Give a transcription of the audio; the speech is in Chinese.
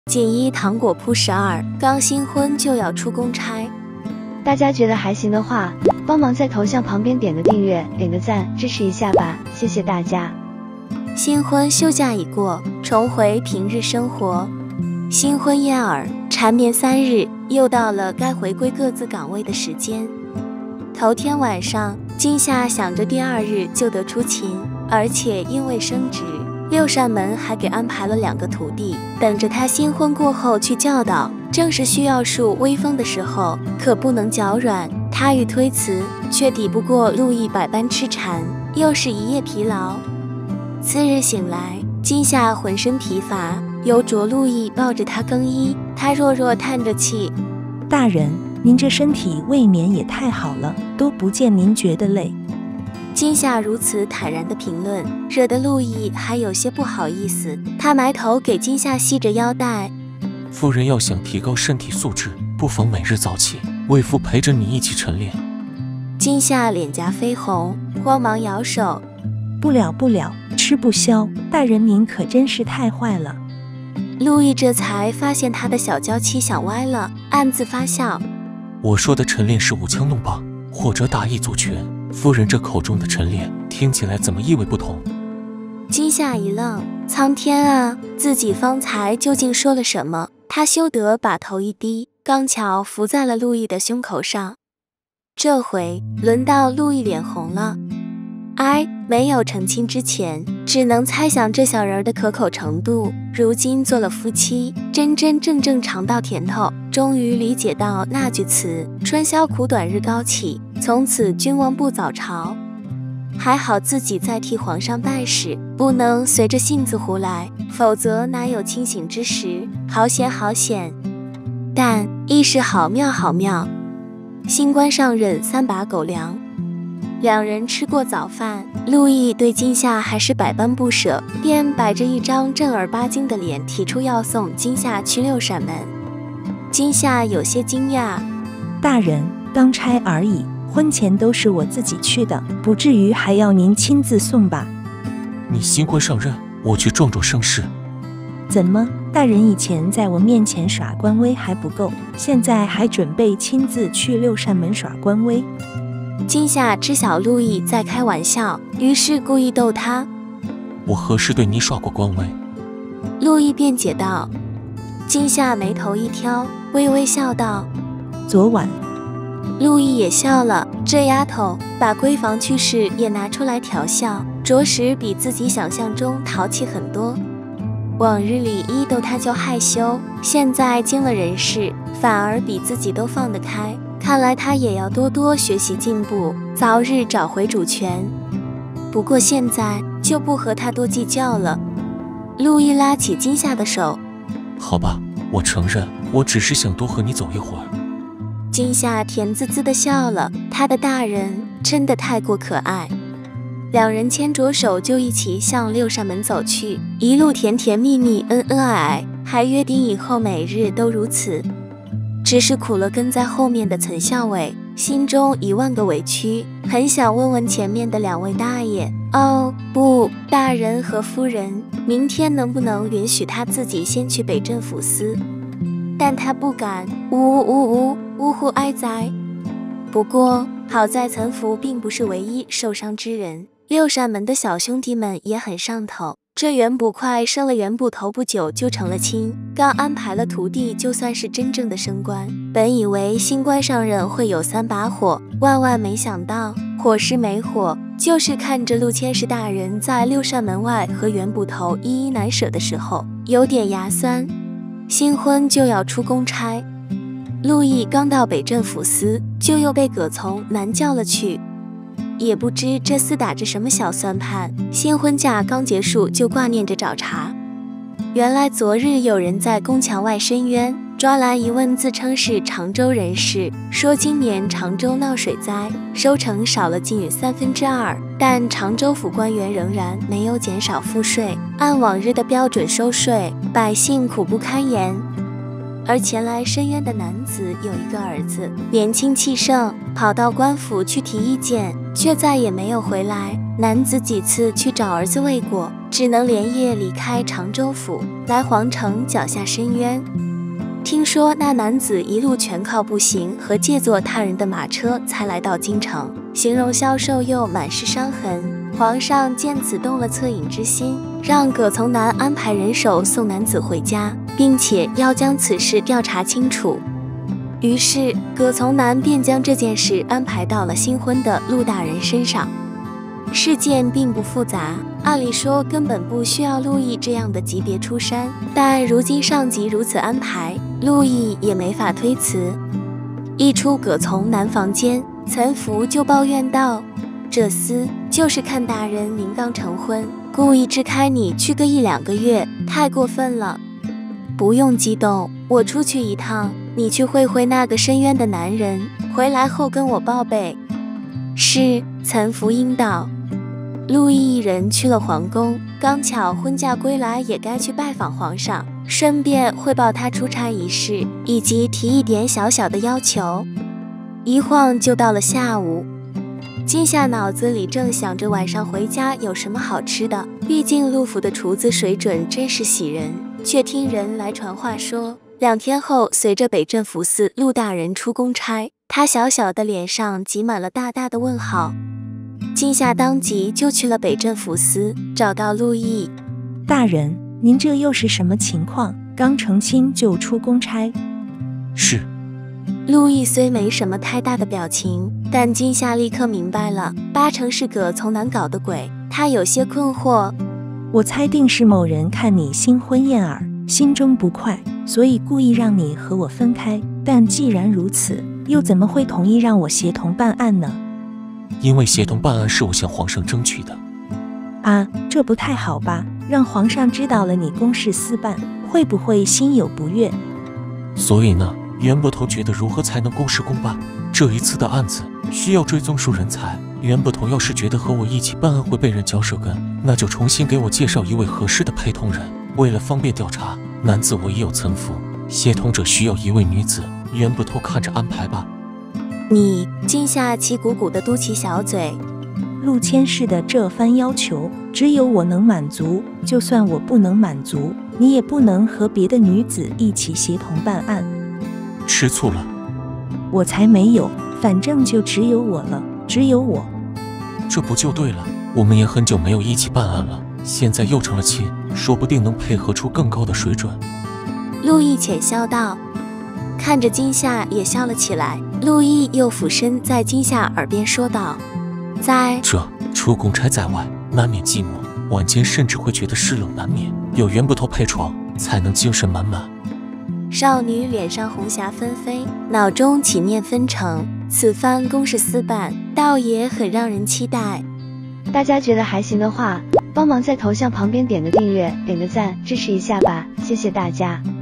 锦衣糖果铺12，刚新婚就要出公差。 大家觉得还行的话，帮忙在头像旁边点个订阅，点个赞，支持一下吧，谢谢大家。 新婚休假已过，重回平日生活。新婚燕尔，缠绵3日，又到了该回归各自岗位的时间。头天晚上，今夏想着第2日就得出勤，而且因为升职，六扇门还给安排了2个徒弟，等着他新婚过后去教导。正是需要树威风的时候，可不能脚软。他欲推辞，却抵不过陆毅百般痴缠，又是一夜疲劳。次日醒来，今夏浑身疲乏，由着陆毅抱着他更衣。他弱弱叹着气：“ 大人，您这身体未免也太好了，都不见您觉得累。” 今夏如此坦然的评论，惹得陆毅还有些不好意思。他埋头给今夏系着腰带：“ 夫人要想提高身体素质，不妨每日早起，为夫陪着你一起晨练。” 今夏脸颊绯红，慌忙摇手：“ 不了不了，吃不消。大人您可真是太坏了。” 陆毅这才发现他的小娇妻想歪了，暗自发笑：“ 我说的晨练是舞枪弄棒，或者打一组拳。夫人这口中的晨练，听起来怎么意味不同？” 今夏一愣，苍天啊，自己方才究竟说了什么？他羞得把头一低，刚巧伏在了陆毅的胸口上。这回轮到陆毅脸红了。没有成亲之前，只能猜想这小人的可口程度。如今做了夫妻，真真正正尝到甜头，终于理解到那句词：春宵苦短日高起，从此君王不早朝。还好自己在替皇上办事，不能随着性子胡来，否则哪有清醒之时？好险好险！但亦是好妙好妙。新官上任3把狗粮。2人吃过早饭，陆毅对今夏还是百般不舍，便摆着一张正儿八经的脸，提出要送今夏去6扇门。今夏有些惊讶：“ 大人，当差而已，婚前都是我自己去的，不至于还要您亲自送吧？”“ 你新官上任，我去壮壮声势。”“ 怎么，大人以前在我面前耍官威还不够，现在还准备亲自去6扇门耍官威？” 今夏知晓陆毅在开玩笑，于是故意逗他：“ 我何时对你耍过官威？” 陆毅辩解道。今夏眉头一挑，微微笑道：“ 昨晚。” 陆毅也笑了，这丫头把闺房趣事也拿出来调笑，着实比自己想象中淘气很多。往日里一逗她就害羞，现在经了人事，反而比自己都放得开。看来他也要多多学习进步，早日找回主权。不过现在就不和他多计较了。陆毅拉起今夏的手：“ 好吧，我承认，我只是想多和你走一会儿。” 今夏甜滋滋地笑了，他的大人真的太过可爱。2人牵着手就一起向6扇门走去，一路甜甜蜜蜜，恩恩爱爱，还约定以后每日都如此。只是苦了跟在后面的岑校尉，心中10000个委屈，很想问问前面的2位大爷：“哦，不，大人和夫人，明天能不能允许他自己先去北镇抚司？”但他不敢，呜呼哀哉。不过好在岑福并不是唯一受伤之人，6扇门的小兄弟们也很上头。这袁捕快生了袁捕头不久就成了亲，刚安排了徒弟，就算是真正的升官。本以为新官上任会有3把火，万没想到火是没火，就是看着陆千世大人在6扇门外和袁捕头依依难舍的时候，有点牙酸。新婚就要出公差，陆毅刚到北镇抚司，就又被葛从南叫了去。也不知这厮打着什么小算盘，新婚假刚结束就挂念着找茬。原来昨日有人在宫墙外申冤，抓来一问，自称是常州人士，说今年常州闹水灾，收成少了近2/3，但常州府官员仍然没有减少赋税，按往日的标准收税，百姓苦不堪言。而前来申冤的男子有一个儿子，年轻气盛，跑到官府去提意见，却再也没有回来。男子几次去找儿子未果， 只能连夜离开常州府，来皇城脚下申冤。听说那男子一路全靠步行和借坐他人的马车才来到京城，形容消瘦又满是伤痕。皇上见此动了恻隐之心，让葛从南安排人手送男子回家，并且要将此事调查清楚。于是葛从南便将这件事安排到了新婚的陆大人身上。事件并不复杂，按理说根本不需要陆毅这样的级别出山，但如今上级如此安排，陆毅也没法推辞。一出葛从南房间，岑福就抱怨道：“这厮就是看大人您刚成婚，故意支开你去个1-2个月，太过分了。不用激动，我出去一趟，你去会会那个申冤的男人，回来后跟我报备。”是，岑福应道。陆毅一人去了皇宫，刚巧婚嫁归来，也该去拜访皇上，顺便汇报他出差一事，以及提一点小小的要求。一晃就到了下午，今夏脑子里正想着晚上回家有什么好吃的，毕竟陆府的厨子水准真是喜人，却听人来传话说，2天后随着北镇抚司陆大人出公差，他小小的脸上挤满了大大的问号。今夏当即就去了北镇抚司，找到陆毅。 大人，您这又是什么情况？刚成亲就出公差？ 是。 陆毅虽没什么太大的表情，但今夏立刻明白了，8成是葛从南搞的鬼。他有些困惑。 我猜定是某人看你新婚燕尔，心中不快，所以故意让你和我分开。但既然如此，又怎么会同意让我协同办案呢？ 因为协同办案是我向皇上争取的。 啊，这不太好吧？让皇上知道了你公事私办，会不会心有不悦？ 所以呢，袁伯头觉得如何才能公事公办？这一次的案子需要追踪出人才，袁伯头要是觉得和我一起办案会被人嚼舌根，那就重新给我介绍一位合适的陪同人。为了方便调查，男子我已有岑福，协同者需要一位女子，袁伯头看着安排吧。 你，今夏气鼓鼓地嘟起小嘴。 陆谦氏的这番要求，只有我能满足，就算我不能满足，你也不能和别的女子一起协同办案。 吃醋了？ 我才没有，反正就只有我了，只有我。 这不就对了？我们也很久没有一起办案了，现在又成了亲，说不定能配合出更高的水准。 陆毅浅笑道。看着今夏也笑了起来，陆毅又俯身在今夏耳边说道：“在这出公差在外，难免寂寞，晚间甚至会觉得湿冷难免，有袁伯头陪床，才能精神满满。” 少女脸上红霞纷飞，脑中起念纷呈，此番公事私办，倒也很让人期待。 大家觉得还行的话，帮忙在头像旁边点个订阅，点个赞，支持一下吧，谢谢大家。